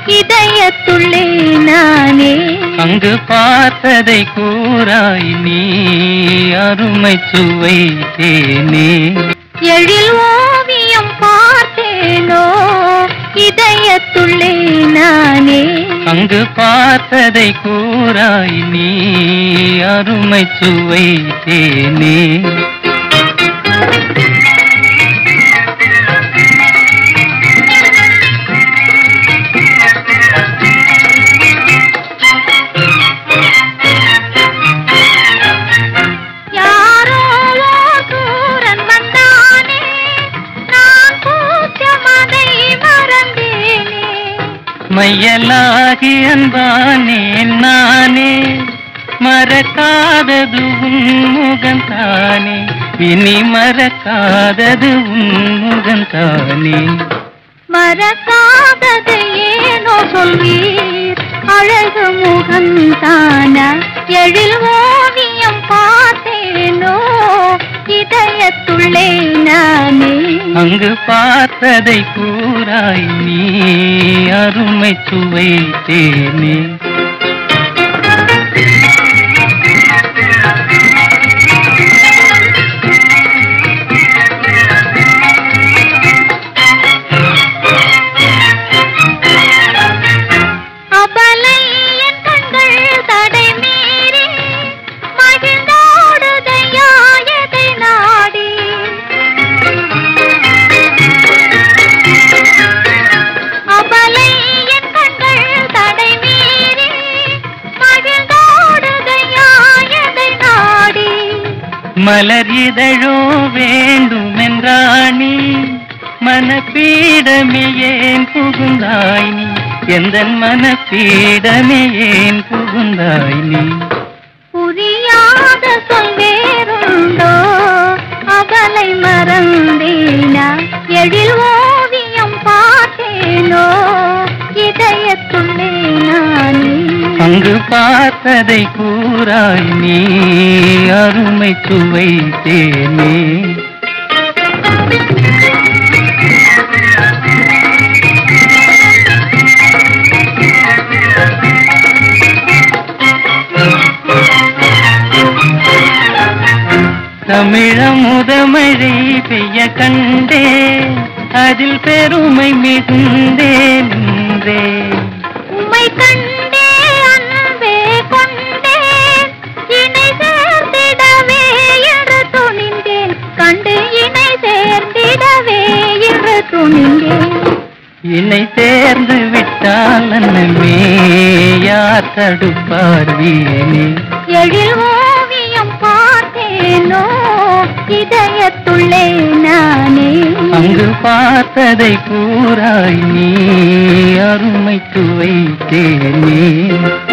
இதயத்துள்ளே நானே. அங்கு பார்த்ததை கூறாய் நீ அருமை சுவை தேனே. எழில் ஓவியம் பார்த்தேனோ இதயத்துள்ளே நானே. அங்கு பார்த்ததை கூறாய் நீ அருமை சுவை தேனே. மையலாகி அன்பானேன் நானே, மறக்காதது உன்முகந்தானே, இனி மறக்காதது உன்முகந்தானே. மறக்காதது ஏனோ சொல்வீர் அழகு முகந்தானா. எழில் ஓவியம் பார்த்தேனோ இதயத்துள்ளே நானே. அங்கு பார்த்ததை கூறாய் நீ அருமை சுவை தேனே. மலர் இதழோ வேண்டுமென்றாணி, மனப்பீடமே ஏன் புகுந்தாய் நீ, எந்தன் மனப்பீடமே ஏன் புகுந்தாய் நீ. புரியாத சொல் வேறுண்டோ அவளை மறந்தேனா. எழில் ஓவியம் பார்த்தேனோ இதயத்துள்ளே நானே. அங்கு பார்த்ததை கூறாய் நீ அருமை சுவை தேனே. தமிழமுதமழை பெய்ய கண்டே, அதில் பெருமை மிகுந்தேன் நின்றே. உம்மை கண்டே அன்பே கொண்டேன், இணை சேர்ந்திடவே என்று துணிந்தேன். கண்டு இணை சேர்ந்திடவே என்று துணிந்தேன். இணை சேர்ந்து விட்டால் அன்னமே யார் தடுப்பார் வீணே. எழில் ஓவியம் பார்த்தேனோ இதயத்துள்ளே நானே. அங்கு பார்த்ததை கூறாய் நீ அருமை சுவை தேனே.